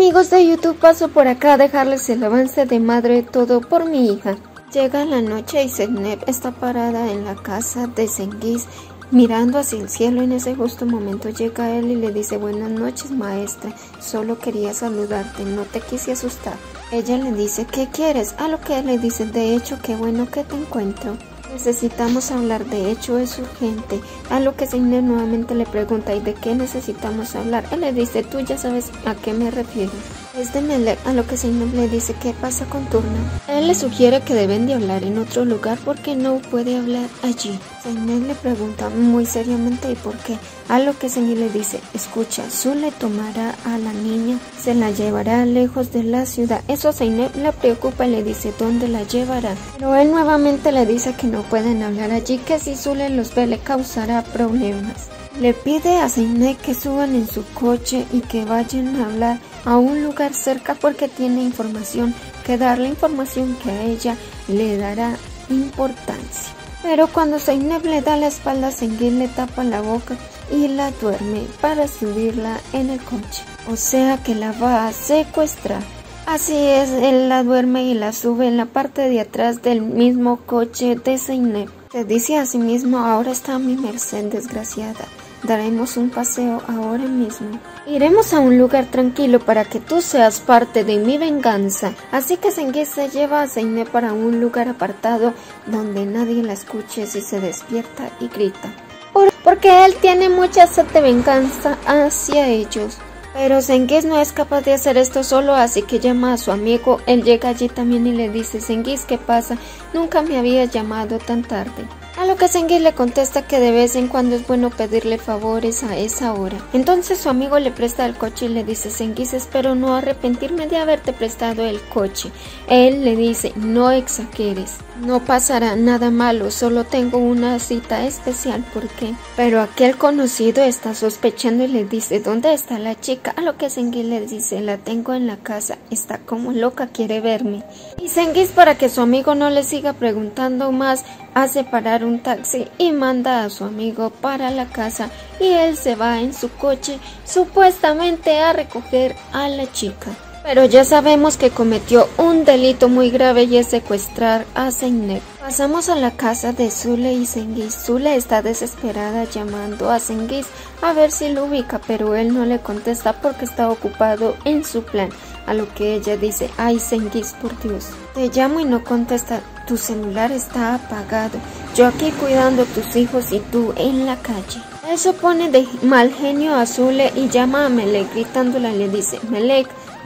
Amigos de YouTube, paso por acá a dejarles el avance de Madre Todo por mi hija. Llega la noche y Zeynep está parada en la casa de Cengiz mirando hacia el cielo. En ese justo momento llega él y le dice: buenas noches, maestra, solo quería saludarte, no te quise asustar. Ella le dice: ¿qué quieres? A lo que él le dice: de hecho, qué bueno que te encuentro. Necesitamos hablar, de hecho es urgente. A lo que Zeynep nuevamente le pregunta: ¿y de qué necesitamos hablar? Él le dice: tú ya sabes a qué me refiero. Es de Melek. A lo que Zeynep le dice: ¿qué pasa con Turna? Él le sugiere que deben de hablar en otro lugar porque no puede hablar allí. Zeynep le pregunta muy seriamente: ¿y por qué? A lo que Zeynep le dice: escucha, Zule tomará a la niña, se la llevará lejos de la ciudad. Eso a Zeynep le preocupa y le dice: ¿dónde la llevará? Pero él nuevamente le dice que no pueden hablar allí, que si Zule los ve le causará problemas. Le pide a Zeynep que suban en su coche y que vayan a hablar a un lugar cerca porque tiene información que darle, información que a ella le dará importancia. Pero cuando Zeynep le da la espalda, Cengiz le tapa la boca y la duerme para subirla en el coche. O sea que la va a secuestrar. Así es, él la duerme y la sube en la parte de atrás del mismo coche de Zeynep. Se dice a sí mismo: ahora está a mi merced, desgraciada. Daremos un paseo ahora mismo. Iremos a un lugar tranquilo para que tú seas parte de mi venganza. Así que Cengiz se lleva a Zeynep para un lugar apartado donde nadie la escuche si se despierta y grita. Porque él tiene mucha sed de venganza hacia ellos. Pero Cengiz no es capaz de hacer esto solo, así que llama a su amigo. Él llega allí también y le dice: Cengiz, ¿qué pasa? Nunca me habías llamado tan tarde. A lo que Cengiz le contesta que de vez en cuando es bueno pedirle favores a esa hora. Entonces su amigo le presta el coche y le dice: Cengiz, espero no arrepentirme de haberte prestado el coche. Él le dice: no exageres, no pasará nada malo, solo tengo una cita especial. ¿Por qué? Pero aquel conocido está sospechando y le dice: ¿dónde está la chica? A lo que Cengiz le dice: la tengo en la casa, está como loca, quiere verme. Y Cengiz, para que su amigo no le siga preguntando más, hace parar un taxi y manda a su amigo para la casa, y él se va en su coche supuestamente a recoger a la chica. Pero ya sabemos que cometió un delito muy grave y es secuestrar a Zeynep. Pasamos a la casa de Zule y Cengiz. Zule está desesperada llamando a Cengiz a ver si lo ubica, pero él no le contesta porque está ocupado en su plan. A lo que ella dice: ay, Cengiz, por Dios, te llamo y no contesta, tu celular está apagado, yo aquí cuidando a tus hijos y tú en la calle. Eso pone de mal genio a Zule y llama a Melek gritándola. Le dice: Melek,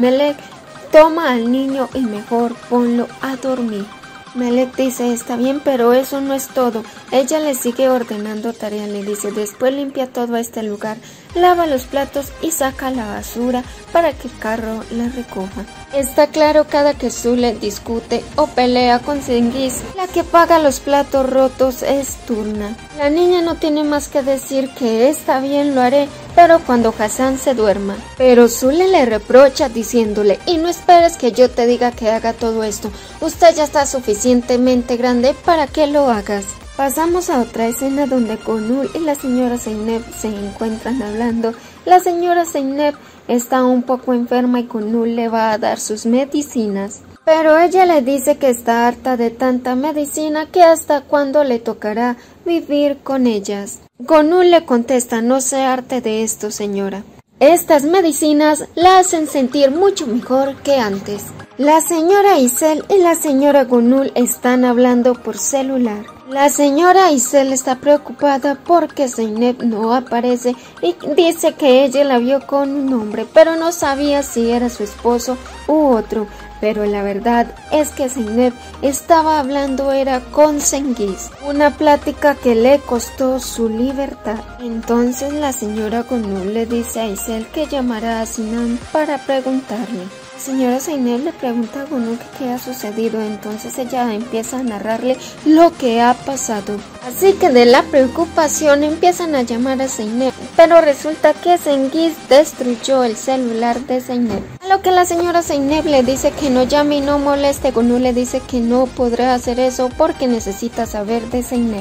toma al niño y mejor ponlo a dormir. Melek dice: está bien, pero eso no es todo. Ella le sigue ordenando tarea. Le dice: después limpia todo este lugar, lava los platos y saca la basura para que el carro la recoja. Está claro, cada que Zule discute o pelea con Cengiz, la que paga los platos rotos es Turna. La niña no tiene más que decir que está bien, lo haré, pero cuando Hassan se duerma. Pero Zule le reprocha diciéndole: y no esperes que yo te diga que haga todo esto, usted ya está suficientemente grande para que lo hagas. Pasamos a otra escena donde Gonul y la señora Zeynep se encuentran hablando. La señora Zeynep está un poco enferma y Gonul le va a dar sus medicinas. Pero ella le dice que está harta de tanta medicina, que hasta cuándo le tocará vivir con ellas. Gonul le contesta: no se harte de esto, señora. Estas medicinas la hacen sentir mucho mejor que antes. La señora Isel y la señora Gonul están hablando por celular. La señora Isel está preocupada porque Zeynep no aparece y dice que ella la vio con un hombre, pero no sabía si era su esposo u otro. Pero la verdad es que Zeynep estaba hablando era con Cengiz, una plática que le costó su libertad. Entonces la señora Gonul le dice a Isel que llamará a Sinan para preguntarle. La señora Zeynep le pregunta a Gonul qué ha sucedido, entonces ella empieza a narrarle lo que ha pasado. Así que de la preocupación empiezan a llamar a Zeynep, pero resulta que Cengiz destruyó el celular de Zeynep. A lo que la señora Zeynep le dice que no llame y no moleste. Gonul le dice que no podrá hacer eso porque necesita saber de Zeynep.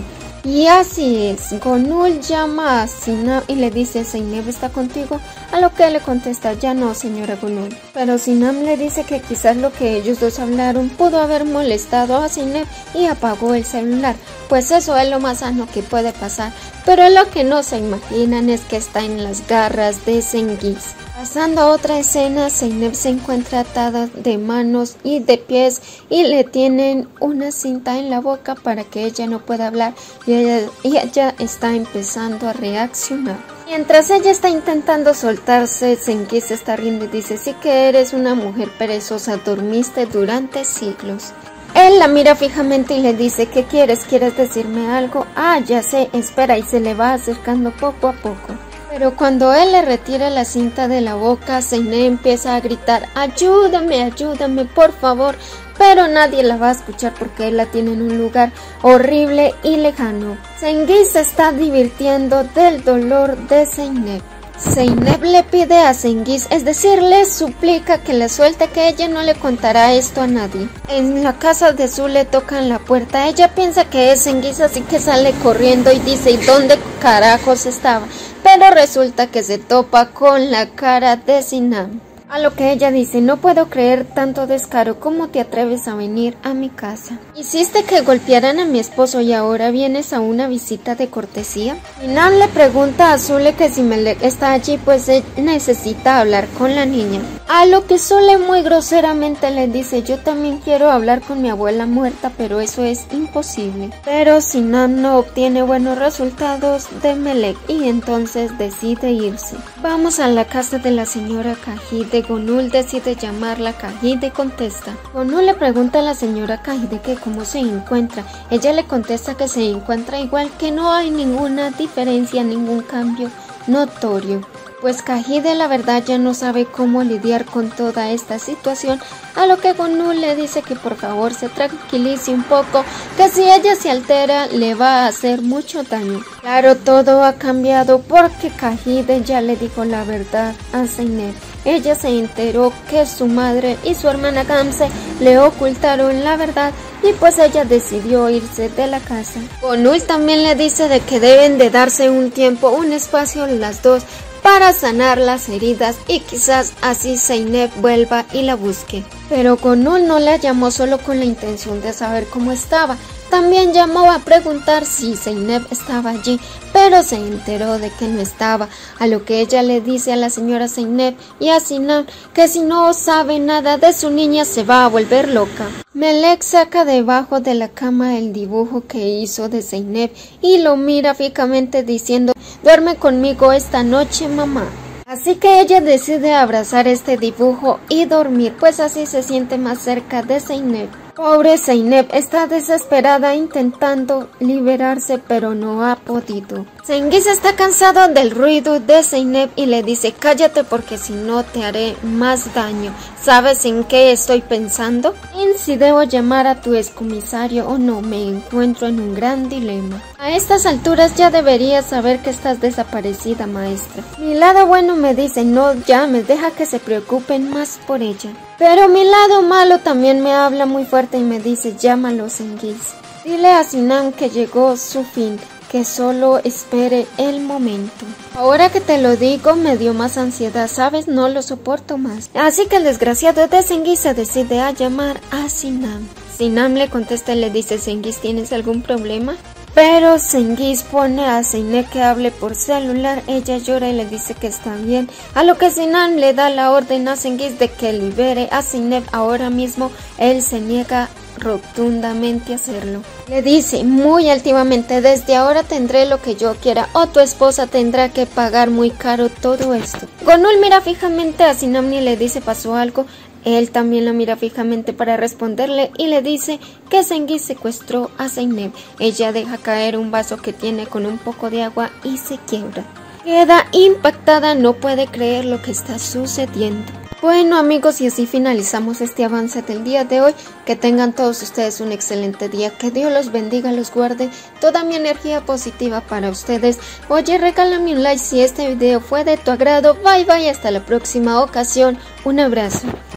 Y así es, Gonul llama a Sinam y le dice, Zeynep está contigo, a lo que él le contesta, ya no señora Gonul. Pero Sinam le dice que quizás lo que ellos dos hablaron pudo haber molestado a Zeynep y apagó el celular, pues eso es lo más sano que puede pasar, pero lo que no se imaginan es que está en las garras de Cengiz. Pasando a otra escena, Zeynep se encuentra atada de manos y de pies y le tienen una cinta en la boca para que ella no pueda hablar y ella está empezando a reaccionar. Mientras ella está intentando soltarse, Cengiz se está riendo y dice, sí que eres una mujer perezosa, dormiste durante siglos. Él la mira fijamente y le dice, ¿qué quieres? ¿Quieres decirme algo? Ah, ya sé, espera, y se le va acercando poco a poco. Pero cuando él le retira la cinta de la boca, Zeynep empieza a gritar, ayúdame, ayúdame, por favor, pero nadie la va a escuchar porque él la tiene en un lugar horrible y lejano. Cengiz se está divirtiendo del dolor de Zeynep. Zeynep le pide a Cengiz, es decir, le suplica que la suelte, que ella no le contará esto a nadie. En la casa de Zule tocan la puerta, ella piensa que es Cengiz, así que sale corriendo y dice, ¿y dónde carajos estaba? Pero resulta que se topa con la cara de Sinam. A lo que ella dice, no puedo creer tanto descaro, ¿cómo te atreves a venir a mi casa? ¿Hiciste que golpearan a mi esposo y ahora vienes a una visita de cortesía? Sinam le pregunta a Zule que si Melek está allí, pues él necesita hablar con la niña. A lo que Zule muy groseramente le dice, yo también quiero hablar con mi abuela muerta, pero eso es imposible. Pero Sinam no obtiene buenos resultados de Melek y entonces decide irse. Vamos a la casa de la señora Kahide. Gonul decide llamarla. Kahide contesta. Gonul le pregunta a la señora Kahide que cómo se encuentra. Ella le contesta que se encuentra igual, que no hay ninguna diferencia, ningún cambio notorio. Pues Kahide la verdad ya no sabe cómo lidiar con toda esta situación, a lo que Gonul le dice que por favor se tranquilice un poco, que si ella se altera le va a hacer mucho daño. Claro, todo ha cambiado porque Kahide ya le dijo la verdad a Zeynep. Ella se enteró que su madre y su hermana Gamze le ocultaron la verdad y pues ella decidió irse de la casa. Gonul también le dice de que deben de darse un tiempo, un espacio las dos, para sanar las heridas y quizás así Zeynep vuelva y la busque. Pero Gonul no la llamó solo con la intención de saber cómo estaba, también llamó a preguntar si Zeynep estaba allí, pero se enteró de que no estaba, a lo que ella le dice a la señora Zeynep y a Sinam que si no sabe nada de su niña se va a volver loca. Melek saca debajo de la cama el dibujo que hizo de Zeynep y lo mira fijamente diciendo, duerme conmigo esta noche, mamá. Así que ella decide abrazar este dibujo y dormir, pues así se siente más cerca de Zeynep. Pobre Zeynep está desesperada intentando liberarse, pero no ha podido. Cengiz está cansado del ruido de Zeynep y le dice, cállate porque si no te haré más daño. ¿Sabes en qué estoy pensando? En si debo llamar a tu excomisario o no, me encuentro en un gran dilema. A estas alturas ya deberías saber que estás desaparecida, maestra. Mi lado bueno me dice, no llames, deja que se preocupen más por ella. Pero mi lado malo también me habla muy fuerte y me dice, llámalo, Cengiz. Dile a Sinam que llegó su fin, que solo espere el momento. Ahora que te lo digo me dio más ansiedad, ¿sabes? No lo soporto más. Así que el desgraciado de Cengiz se decide a llamar a Sinam. Sinam le contesta y le dice, Cengiz, ¿tienes algún problema? Pero Cengiz pone a Zeynep que hable por celular, ella llora y le dice que está bien, a lo que Sinam le da la orden a Cengiz de que libere a Zeynep ahora mismo. Él se niega rotundamente a hacerlo. Le dice muy altivamente, desde ahora tendré lo que yo quiera o tu esposa tendrá que pagar muy caro todo esto. Gonul mira fijamente a Sinam y le dice, ¿pasó algo? Él también la mira fijamente para responderle y le dice que Cengiz secuestró a Zeynep. Ella deja caer un vaso que tiene con un poco de agua y se quiebra. Queda impactada, no puede creer lo que está sucediendo. Bueno amigos, y así finalizamos este avance del día de hoy. Que tengan todos ustedes un excelente día, que Dios los bendiga, los guarde, toda mi energía positiva para ustedes. Oye, regálame un like si este video fue de tu agrado. Bye bye, hasta la próxima ocasión, un abrazo.